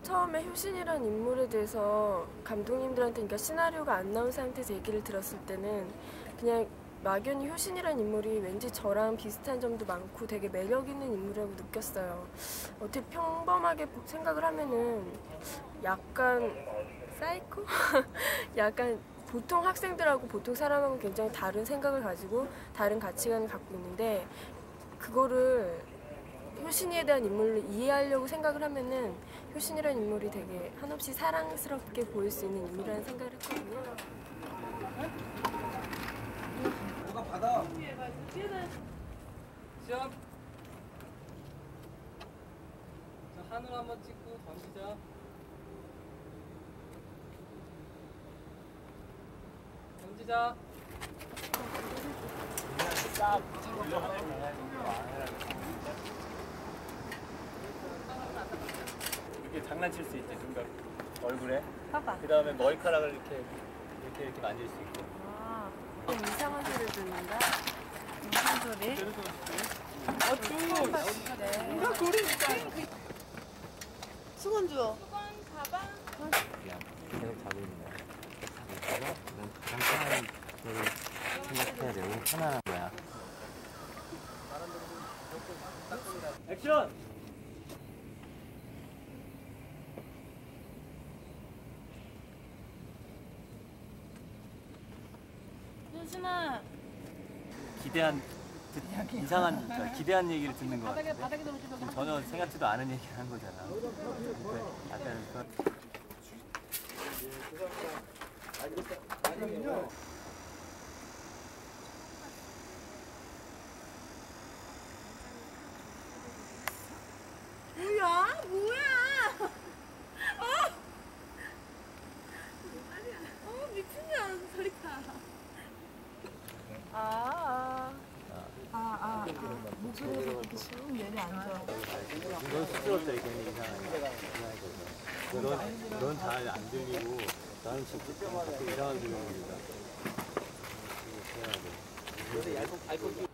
처음에 효신이란 인물에 대해서 감독님들한테, 그러니까 시나리오가 안 나온 상태에서 얘기를 들었을 때는 그냥 막연히 효신이란 인물이 왠지 저랑 비슷한 점도 많고 되게 매력 있는 인물이라고 느꼈어요. 어떻게 평범하게 생각을 하면은 약간 사이코? 약간 보통 학생들하고 보통 사람하고 굉장히 다른 생각을 가지고 다른 가치관을 갖고 있는데, 그거를 효신이에 대한 인물을 이해하려고 생각을 하면은 효신이라는 인물이 되게 한없이 사랑스럽게 보일 수 있는 인물이라는 생각을 했거든요. 누가 받아? 시험. 자, 하늘 한번 찍고 던지자. 던지자. 싹 이렇게 장난칠 수 있지, 눈가 얼굴에. 그 다음에 머리카락을 이렇게 만질 수 있고. 아, 이상한 소리를 듣는다. 무슨 소리? 누가 고르니까. 수건 줘. 계속 자고 있는 거야. 자고 있다가 넌 가장 편한 거를 생각해야 돼. 너무 편안한 거야. 액션! 효신아. 기대한 얘기를 듣는 거 같아. 전혀 생각지도 않은 얘기를 한 거잖아. 그러니까 약간 뭐야? 미친년 소리가. 목소리가 그렇게 쑥 내려앉아. 넌 스스로도 굉장히 이상하거든. 넌 잘 안 들리고 나는 진짜 자꾸 이상한 들리는 거야. 요새 얇은 발톱이